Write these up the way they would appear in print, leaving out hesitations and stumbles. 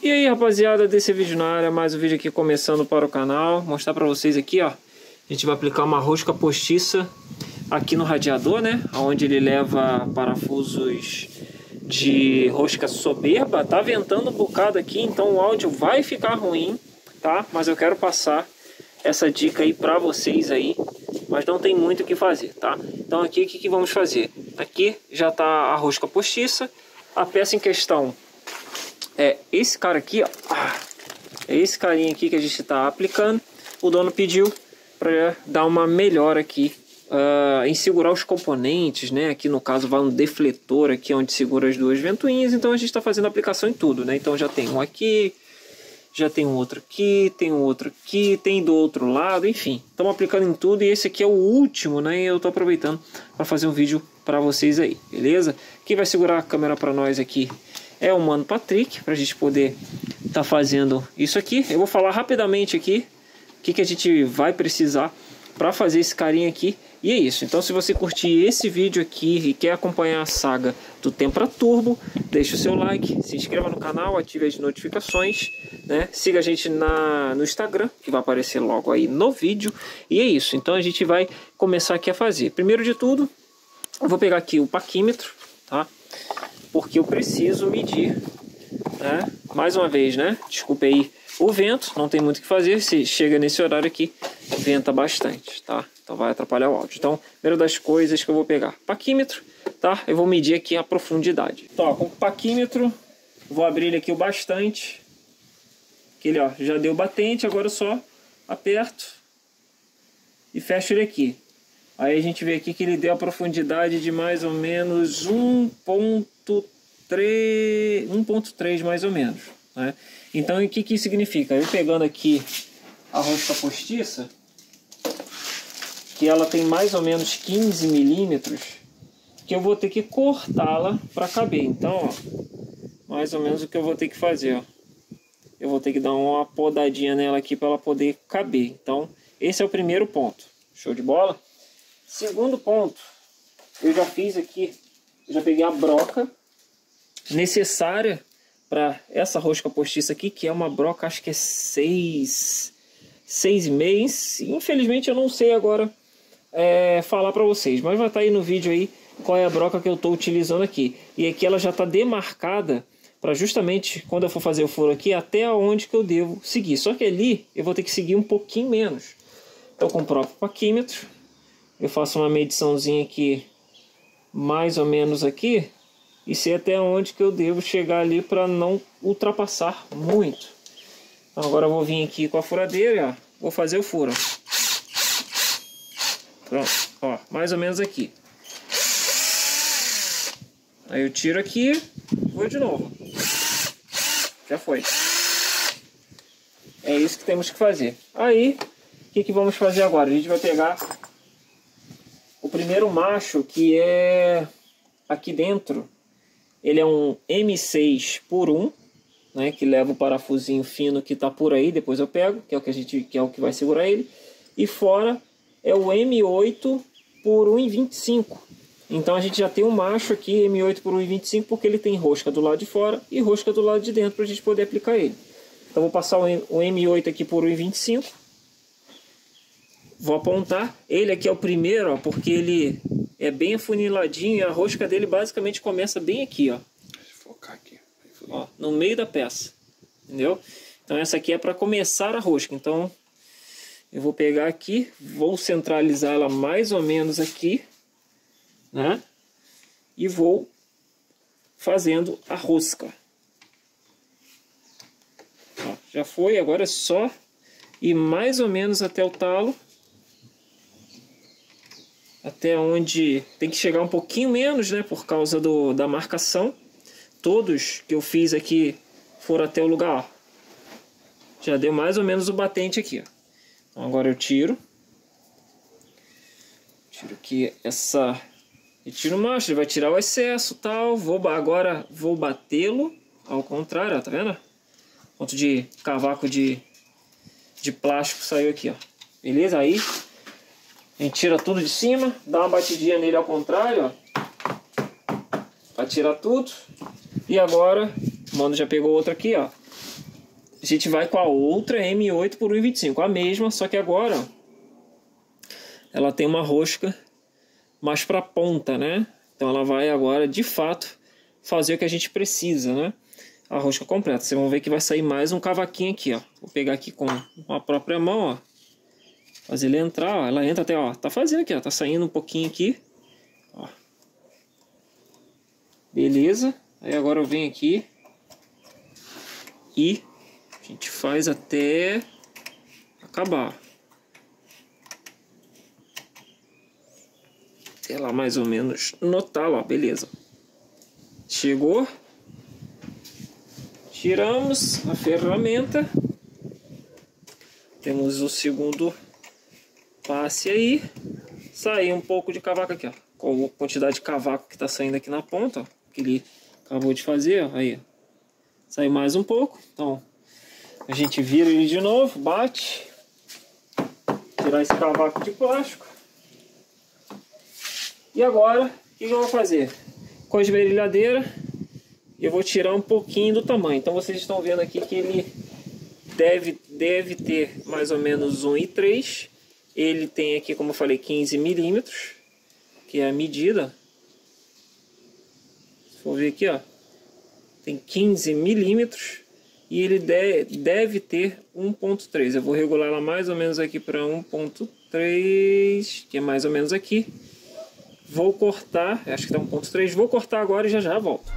E aí, rapaziada, desse vídeo na área, mais um vídeo aqui começando para o canal. Mostrar para vocês aqui, ó. A gente vai aplicar uma rosca postiça aqui no radiador, né? Onde ele leva parafusos de rosca soberba. Tá ventando um bocado aqui, então o áudio vai ficar ruim, tá? Mas eu quero passar essa dica aí para vocês aí. Mas não tem muito o que fazer, tá? Então aqui, o que vamos fazer? Aqui já tá a rosca postiça. A peça em questão é esse cara aqui, ó. É esse carinha aqui que a gente está aplicando. O dono pediu para dar uma melhora aqui em segurar os componentes, né? Aqui no caso vai um defletor aqui onde segura as duas ventoinhas. Então a gente está fazendo aplicação em tudo, né? Então já tem um aqui, já tem um outro aqui, tem um outro aqui, tem do outro lado, enfim. Estamos aplicando em tudo e esse aqui é o último, né? E eu estou aproveitando para fazer um vídeo para vocês aí, beleza? Quem vai segurar a câmera para nós aqui é o Mano Patrick, para a gente poder estar fazendo isso aqui. Eu vou falar rapidamente aqui o que a gente vai precisar para fazer esse carinha aqui. E é isso. Então se você curtir esse vídeo aqui e quer acompanhar a saga do Tempra Turbo, deixa o seu like, se inscreva no canal, ative as notificações, né? Siga a gente no Instagram, que vai aparecer logo aí no vídeo. E é isso. Então a gente vai começar aqui a fazer. Primeiro de tudo, eu vou pegar aqui o paquímetro, tá? Porque eu preciso medir, né? Mais uma vez, né? Desculpe aí o vento, não tem muito o que fazer. Se chega nesse horário aqui, venta bastante, tá? Então vai atrapalhar o áudio. Então, primeira das coisas que eu vou pegar, paquímetro, tá? Eu vou medir aqui a profundidade. Então, ó, com o paquímetro, vou abrir ele aqui o bastante. Que ele, ó, já deu batente, agora eu só aperto e fecho ele aqui. Aí a gente vê aqui que ele deu a profundidade de mais ou menos 1.3 mais ou menos, né? Então o que significa? Eu pegando aqui a rosca postiça, que ela tem mais ou menos 15 milímetros, que eu vou ter que cortá-la para caber. Então, ó, mais ou menos o que eu vou ter que fazer, ó. Eu vou ter que dar uma podadinha nela aqui para ela poder caber. Então, esse é o primeiro ponto. Show de bola? Segundo ponto, eu já fiz aqui, já peguei a broca necessária para essa rosca postiça aqui, que é uma broca, acho que é 6,5. Infelizmente eu não sei agora falar para vocês, mas vai estar aí no vídeo aí qual é a broca que eu estou utilizando aqui. E aqui ela já está demarcada para justamente quando eu for fazer o furo aqui, até onde que eu devo seguir. Só que ali eu vou ter que seguir um pouquinho menos. Então com o próprio paquímetro, eu faço uma mediçãozinha aqui, mais ou menos aqui, e sei até onde que eu devo chegar ali para não ultrapassar muito. Então agora eu vou vir aqui com a furadeira, ó, vou fazer o furo. Pronto, ó, mais ou menos aqui. Aí eu tiro aqui, vou de novo. Já foi. É isso que temos que fazer. Aí, o que vamos fazer agora? A gente vai pegar o primeiro macho, que é aqui dentro. Ele é um M6 por 1, né, que leva o parafusinho fino que está por aí, depois eu pego, que é o que vai segurar ele. E fora é o M8 por 1,25. Então a gente já tem um macho aqui, M8 por 1,25, porque ele tem rosca do lado de fora e rosca do lado de dentro para a gente poder aplicar ele. Então vou passar o M8 aqui por 1,25. Vou apontar. Ele aqui é o primeiro, ó, porque ele é bem afuniladinho e a rosca dele basicamente começa bem aqui, ó. Deixa eu focar aqui. Ó, no meio da peça. Entendeu? Então essa aqui é para começar a rosca. Então eu vou pegar aqui, vou centralizar ela mais ou menos aqui, né? E vou fazendo a rosca. Ó, já foi, agora é só ir mais ou menos até o talo. Até onde tem que chegar um pouquinho menos, né? Por causa da marcação. Todos que eu fiz aqui foram até o lugar, ó. Já deu mais ou menos o batente aqui, ó. Então agora eu tiro. Tiro aqui essa... E tiro o macho, ele vai tirar o excesso e tal. Agora vou batê-lo ao contrário, ó. Tá vendo? Ponto de cavaco de plástico saiu aqui, ó. Beleza? Aí a gente tira tudo de cima, dá uma batidinha nele ao contrário, ó, para tirar tudo. E agora, o mano já pegou outro aqui, ó. a gente vai com a outra M8 por 1,25, a mesma, só que agora ó, ela tem uma rosca mais para ponta, né? Então ela vai agora, de fato, fazer o que a gente precisa, né? A rosca completa. Vocês vão ver que vai sair mais um cavaquinho aqui, ó. Vou pegar aqui com a própria mão, ó. Fazer ele entrar, ó. Ela entra até, ó. Tá fazendo aqui, ó. Tá saindo um pouquinho aqui. Ó. Beleza. Aí agora eu venho aqui. E a gente faz até acabar. Até lá mais ou menos no talo, ó. Beleza. Chegou. Tiramos a ferramenta. Temos o segundo passe aí. Saiu um pouco de cavaco aqui, ó. Com a quantidade de cavaco que tá saindo aqui na ponta, ó. Que ele acabou de fazer, ó. Aí, ó. Saiu mais um pouco. Então, a gente vira ele de novo, bate. Tirar esse cavaco de plástico. E agora, o que eu vou fazer? Com a esmerilhadeira, eu vou tirar um pouquinho do tamanho. Então vocês estão vendo aqui que ele deve ter mais ou menos 1,3. Ele tem aqui, como eu falei, 15 milímetros, que é a medida. Se for ver aqui, ó, tem 15 milímetros e ele deve ter 1,3. Eu vou regular ela mais ou menos aqui para 1,3, que é mais ou menos aqui. Vou cortar, acho que tá 1,3. Vou cortar agora e já volto.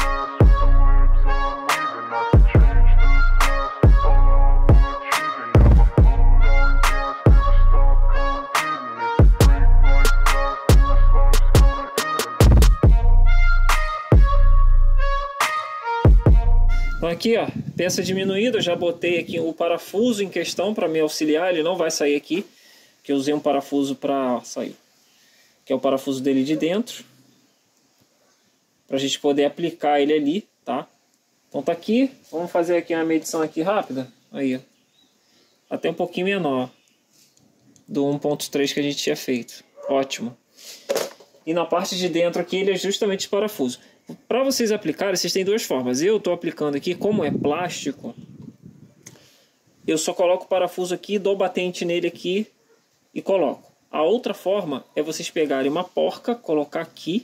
Então aqui, ó, peça diminuída, eu já botei aqui o parafuso em questão para me auxiliar, ele não vai sair aqui, porque eu usei um parafuso para sair, que é o parafuso dele de dentro, para a gente poder aplicar ele ali, tá? Então tá aqui, vamos fazer aqui uma medição aqui rápida, aí, ó, até um pouquinho menor do 1,3 que a gente tinha feito, ótimo. E na parte de dentro aqui ele é justamente esse parafuso. Para vocês aplicarem, vocês têm duas formas. Eu estou aplicando aqui, como é plástico, eu só coloco o parafuso aqui, dou batente nele aqui e coloco. A outra forma é vocês pegarem uma porca, colocar aqui,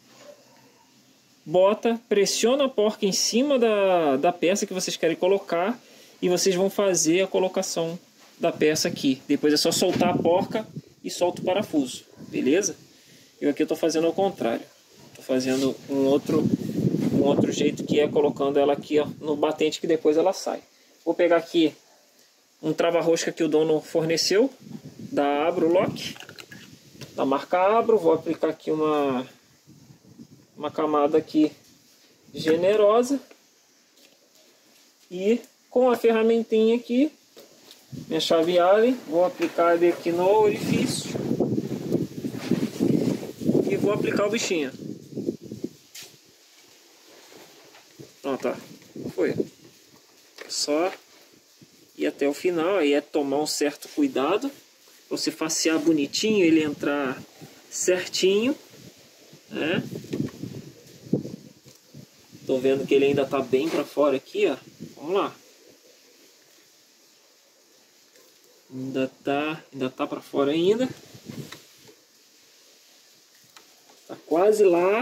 bota, pressiona a porca em cima da peça que vocês querem colocar e vocês vão fazer a colocação da peça aqui. Depois é só soltar a porca e solta o parafuso, beleza? Eu aqui estou fazendo ao contrário. Fazendo um outro jeito, que é colocando ela aqui, ó, no batente, que depois ela sai. Vou pegar aqui um trava-rosca que o dono forneceu da Abro Lock, da marca Abro. Vou aplicar aqui uma camada aqui generosa e com a ferramentinha aqui, minha chave Allen, vou aplicar ele aqui no orifício e vou aplicar o bichinho. Pronto, ó. Foi. Só ir até o final. Aí é tomar um certo cuidado. Você facear bonitinho, ele entrar certinho, né? Tô vendo que ele ainda tá bem para fora aqui, ó. Vamos lá. Ainda tá para fora ainda. Tá quase lá.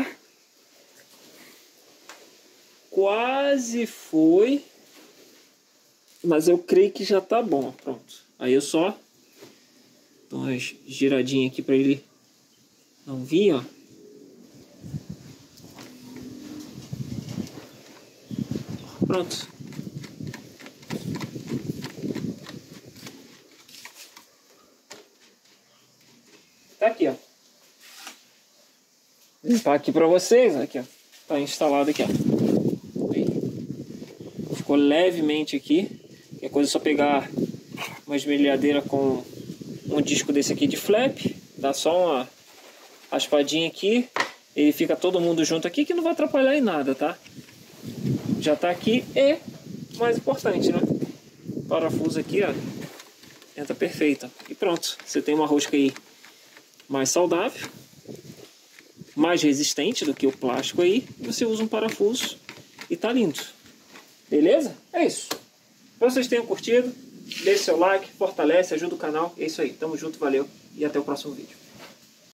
Quase foi, mas eu creio que já tá bom. Pronto. Aí eu só dou uma giradinha aqui para ele não vir, ó. Pronto. Tá aqui, ó. Vou limpar aqui para vocês, aqui, ó. Tá instalado aqui, ó. Ficou levemente aqui. É coisa só pegar uma esmerilhadeira com um disco desse aqui de flap, dá só uma raspadinha aqui, ele fica todo mundo junto aqui, que não vai atrapalhar em nada, tá? Já tá aqui e, mais importante, né? O parafuso aqui, ó, entra perfeito. E pronto, você tem uma rosca aí mais saudável, mais resistente do que o plástico aí, você usa um parafuso e tá lindo. Beleza? É isso. Espero que vocês tenham curtido. Deixe seu like, fortalece, ajuda o canal. É isso aí, tamo junto, valeu e até o próximo vídeo.